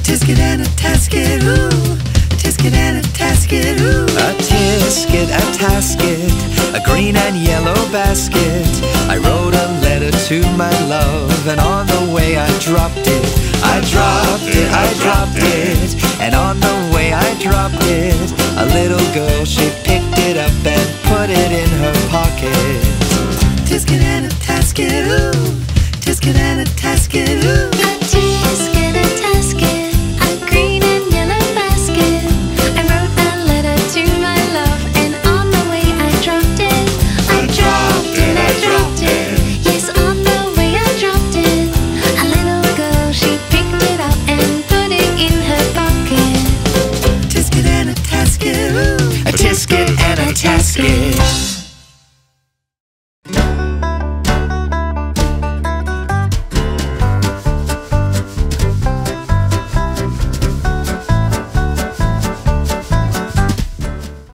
tisket and a tasket, ooh. A tisket and a tasket, ooh. A tisket, a tasket, a green and yellow basket. I wrote a letter to my love, and on the way I dropped it. I dropped it, I dropped it, and on the way I dropped it, a little girl, she picked it up and put it in her pocket. Tisket and a tasket, ooh. Tisket and a tasket, ooh. A tisket, a tasket, a green and yellow basket. I wrote a letter to my love, and on the way I dropped it. I dropped it, I dropped it. Yes, on the way I dropped it. A little girl, she picked it up and put it in her pocket. Tisket and a tasket, ooh. A tisket and a tasket.